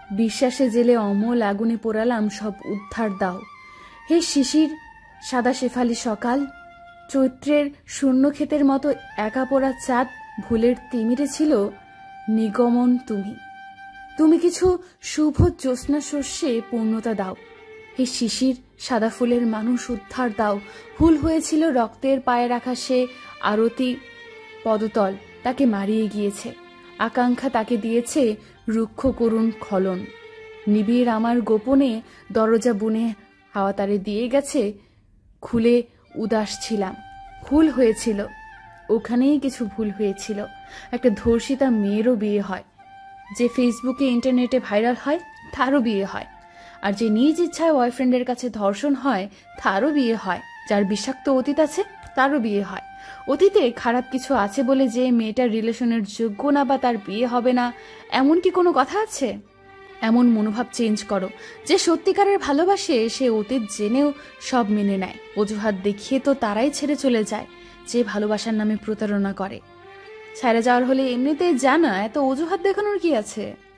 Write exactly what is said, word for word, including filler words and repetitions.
বিশ্বাসে জেলে অমল আগুনে পোড়ালাম সব উদ্ধার দাও। হে শিশির সাদা শেফালি সকাল, চৈত্রের শূন্য ক্ষেতের মতো একা পোড়া চাঁদ ভুলের তিমিরে ছিল নিগমন তুমি। তুমি কিছু শুভ জ্যোৎস্না শস্যে পূর্ণতা দাও। হে শিশির সাদা ফুলের মানুষ উদ্ধার দাও। ভুল হয়েছিল রক্তের পায়ে রাখা সে আরতি পদতল, তাকে মারিয়ে গিয়েছে। আকাঙ্ক্ষা তাকে দিয়েছে রুক্ষ করুণ খলন। নিবিড় আমার গোপনে দরজা বুনে হাওয়া তারে দিয়ে গেছে, খুলে উদাস ছিলাম। ভুল হয়েছিল, ওখানেই কিছু ভুল হয়েছিল। একটা ধর্ষিতা মেয়েরও বিয়ে হয়, যে ফেসবুকে ইন্টারনেটে ভাইরাল হয় তারও বিয়ে হয়, আর যে নিজ ইচ্ছায় বয়ফ্রেন্ডের কাছে ধর্ষণ হয় তারও বিয়ে হয়, যার বিষাক্ত অতীত আছে তারও বিয়ে হয়। অতীতে খারাপ কিছু আছে বলে যে মেয়েটার রিলেশনের যোগ্য না বা তার বিয়ে হবে না, এমন কি কোনো কথা আছে? এমন মনোভাব চেঞ্জ করো। যে সত্যিকারের ভালোবাসে সে অতীত জেনেও সব মেনে নেয়। অজুহাত দেখিয়ে তো তারাই ছেড়ে চলে যায় যে ভালোবাসার নামে প্রতারণা করে। ছেড়ে যাওয়ার হলে এমনিতেই জানা, এত অজুহাত দেখানোর কি আছে?